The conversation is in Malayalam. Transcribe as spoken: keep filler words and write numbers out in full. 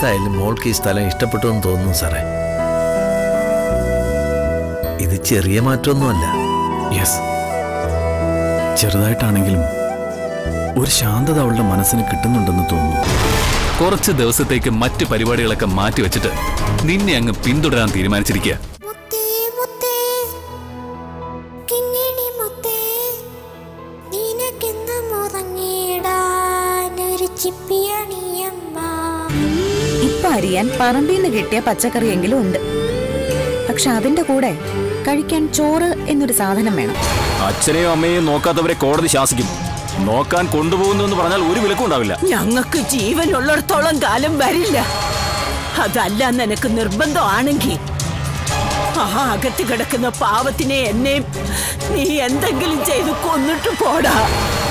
ഏതായാലും മോൾക്ക് ഈ സ്ഥലം ഇഷ്ടപ്പെട്ടു എന്ന് തോന്നുന്നു സാറേ. ഇത് ചെറിയ മാറ്റമൊന്നുമല്ല. യെസ്, ചെറുതായിട്ടാണെങ്കിലും ഒരു ശാന്തത അവളുടെ മനസ്സിന് കിട്ടുന്നുണ്ടെന്ന് തോന്നുന്നു. കുറച്ച് ദിവസത്തേക്ക് മറ്റു പരിപാടികളൊക്കെ മാറ്റിവെച്ചിട്ട് നിന്നെ അങ്ങ് പിന്തുടരാൻ തീരുമാനിച്ചിരിക്കുക. ഇപ്പൊ അറിയാൻ പറമ്പിന്ന് കിട്ടിയ പച്ചക്കറിയെങ്കിലും ഉണ്ട്. പക്ഷെ അതിന്റെ കൂടെ കഴിക്കാൻ ചോറ് എന്നൊരു സാധനം വേണം. അച്ഛനെയും അമ്മയെയും നോക്കാത്തവരെ കോടതി ശാസിക്കും. നോക്കാൻ കൊണ്ടുപോകുന്നു എന്ന് പറഞ്ഞാൽ ഒരു വിലക്കും ഉണ്ടാവില്ല. ഞങ്ങൾക്ക് ജീവനുള്ളിടത്തോളം കാലം വരില്ല. അതല്ല നിനക്ക് നിർബന്ധമാണെങ്കിൽ ആ അകത്ത് കിടക്കുന്ന പാവത്തിനെ എന്നെയും നീ എന്തെങ്കിലും ചെയ്ത് കൊന്നിട്ട് പോടാ.